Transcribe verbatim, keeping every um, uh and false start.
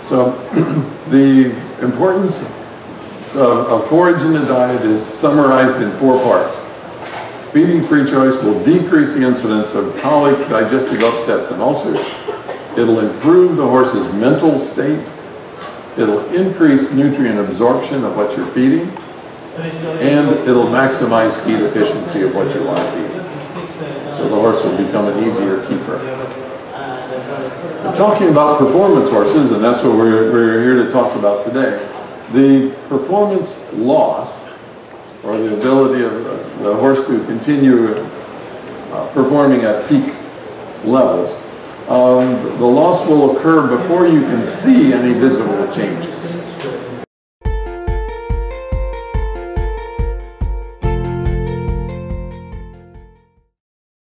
So the importance of, of forage in the diet is summarized in four parts. Feeding free choice will decrease the incidence of colic, digestive upsets, and ulcers. It'll improve the horse's mental state. It'll increase nutrient absorption of what you're feeding. And it'll maximize feed efficiency of what you want to feed. So the horse will become an easier keeper. We're talking about performance horses, and that's what we're, we're here to talk about today. The performance loss, or the ability of the, the horse to continue uh, performing at peak levels, um, the loss will occur before you can see any visible changes.